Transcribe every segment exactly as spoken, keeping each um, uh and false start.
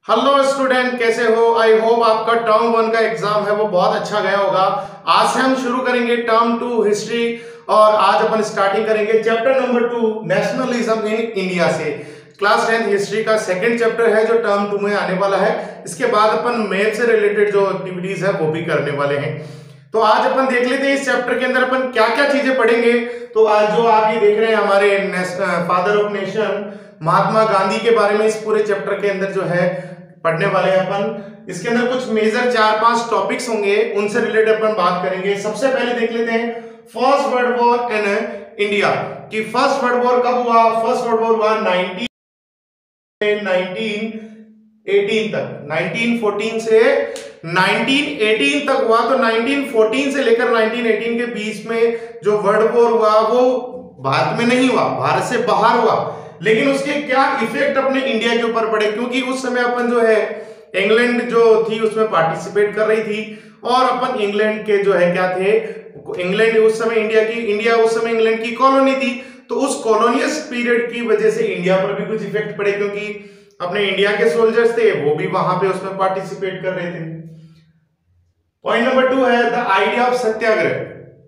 Hello student, कैसे हो? I hope आपका टर्म वन का एग्जाम है वो बहुत अच्छा गया होगा। आज से हम शुरू करेंगे टर्म टू हिस्ट्री और आज अपन स्टार्टिंग करेंगे chapter number two nationalism in India से। क्लास टेंथ हिस्ट्री का सेकंड चैप्टर है जो टर्म टू में आने वाला है। इसके बाद अपन मैथ से रिलेटेड जो एक्टिविटीज है वो भी करने वाले हैं। तो आज अपन देख लेते हैं इस चैप्टर के अंदर अपन क्या क्या चीजें पढ़ेंगे। तो आज जो आप ये देख रहे हैं हमारे father of nation Mahatma Gandhi के बारे में इस पूरे चैप्टर के अंदर जो है पढ़ने वाले हैं अपन। इसके अंदर कुछ मेजर चार पांच टॉपिक्स होंगे, उनसे रिलेटेड अपन बात करेंगे। सबसे पहले देख लेते हैं first world war in India कि फर्स्ट वर्ल्ड वॉर कब हुआ। फर्स्ट वर्ल्ड वॉर हुआ नाइनटीन एटीन तक, नाइनटीन फोर्टीन से नाइनटीन एटीन तक हुआ। तो नाइनटीन फोर्टीन से लेकर नाइनटीन एटीन के बीच में जो वर्ल्ड वॉर हुआ वो भारत में नहीं हुआ, भारत से बाहर हुआ। लेकिन उसके क्या इफेक्ट अपने इंडिया के ऊपर पड़े, क्योंकि उस समय अपन जो है इंग्लैंड जो थी उसमें पार्टिसिपेट कर रही थी और अपन इंग्लैंड के जो है क्या थे, इंग्लैंड उस समय इंडिया की इंडिया उस समय इंग्लैंड की कॉलोनी थी। तो उस कॉलोनियस पीरियड की वजह से इंडिया पर भी कुछ इफेक्ट पड़े, क्योंकि अपने इंडिया के सोल्जर्स थे वो भी वहां पे उसमें पार्टिसिपेट कर रहे थे। पॉइंट नंबर टू है द आइडिया ऑफ सत्याग्रह।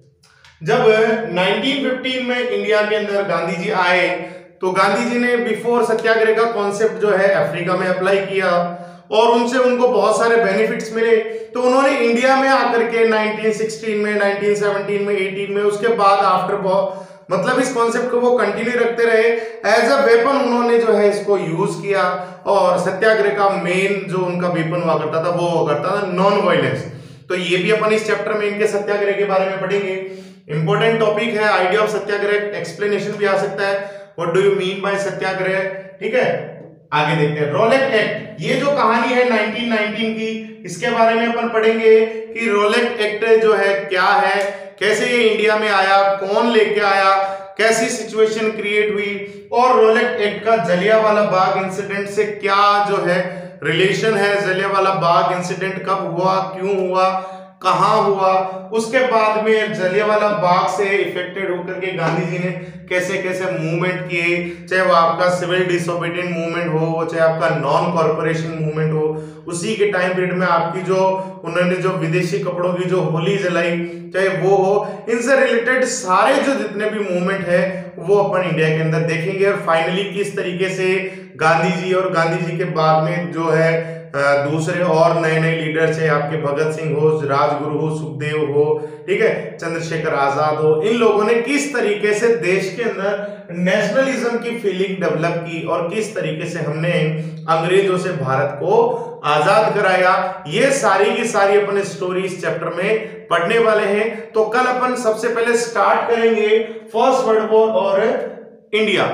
जब नाइनटीन फिफ्टीन में इंडिया के अंदर गांधी जी आए तो गांधी जी ने बिफोर सत्याग्रह का कॉन्सेप्ट जो है अफ्रीका में अप्लाई किया और उनसे उनको बहुत सारे बेनिफिट्स मिले। तो उन्होंने इंडिया में आकर के नाइनटीन सिक्सटीन में, नाइनटीन सेवनटीन में, एटीन में, उसके बाद आफ्टर मतलब इस कॉन्सेप्ट को वो कंटिन्यू रखते रहे। एज अ वेपन उन्होंने जो है इसको यूज किया और सत्याग्रह का मेन जो उनका वेपन हुआ करता था वो हुआ करता था नॉन वायलेंस। तो ये भी अपन इस चैप्टर में इनके सत्याग्रह के बारे में पढ़ेंगे। इंपॉर्टेंट टॉपिक है आइडिया ऑफ सत्याग्रह, एक्सप्लेनेशन भी आ सकता है what do you mean by satyagraha. ठीक है, आगे देखते हैं रोलेट एक्ट। ये जो कहानी है नाइनटीन नाइनटीन की, इसके बारे में अपन पढ़ेंगे कि रोलेट एक्ट जो है क्या है, कैसे ये इंडिया में आया, कौन लेके आया, कैसी सिचुएशन क्रिएट हुई और रोलेट एक्ट का जलियांवाला बाग इंसिडेंट से क्या जो है रिलेशन है। जलियांवाला बाग इंसिडेंट कब हुआ, क्यों हुआ, कहां हुआ, उसके बाद में जलियांवाला बाग से इफेक्टेड होकर के गांधी जी ने कैसे कैसे मूवमेंट किए, चाहे वो आपका सिविल डिसोबीडिएंट मूवमेंट हो, चाहे आपका नॉन कॉर्पोरेशन मूवमेंट हो। उसी के टाइम पीरियड में आपकी जो उन्होंने जो विदेशी कपड़ों की जो होली जलाई चाहे वो हो, इनसे रिलेटेड सारे जो जितने भी मूवमेंट है वो अपन इंडिया के अंदर देखेंगे। और फाइनली किस तरीके से गांधी जी और गांधी जी के बाद में जो है दूसरे और नए नए लीडर से आपके भगत सिंह हो, राजगुरु हो, सुखदेव हो, ठीक है, चंद्रशेखर आजाद हो, इन लोगों ने किस तरीके से देश के अंदर नेशनलिज्म की फीलिंग डेवलप की और किस तरीके से हमने अंग्रेजों से भारत को आजाद कराया। ये सारी की सारी अपन स्टोरी इस चैप्टर में पढ़ने वाले हैं। तो कल अपन सबसे पहले स्टार्ट करेंगे फर्स्ट वर्ल्ड वॉर और इंडिया।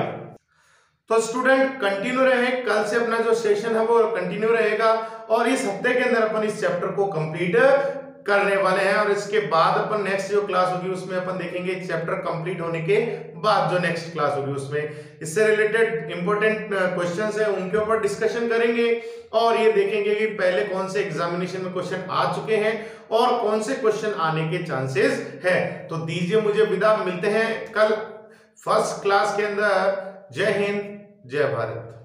तो स्टूडेंट कंटिन्यू रहे, कल से अपना जो सेशन है वो कंटिन्यू रहेगा और इस हफ्ते के अंदर अपन इस चैप्टर को कंप्लीट करने वाले हैं। और इसके बाद अपन नेक्स्ट जो क्लास होगी उसमें अपन देखेंगे चैप्टर कंप्लीट होने के बाद जो नेक्स्ट क्लास होगी उसमें इससे रिलेटेड इंपॉर्टेंट क्वेश्चंस है उनके ऊपर डिस्कशन करेंगे और ये देखेंगे कि पहले कौन से एग्जामिनेशन में क्वेश्चन आ चुके हैं और कौन से क्वेश्चन आने के चांसेस है। तो दीजिए मुझे विदा, मिलते हैं कल फर्स्ट क्लास के अंदर। जय हिंद, जय भारत।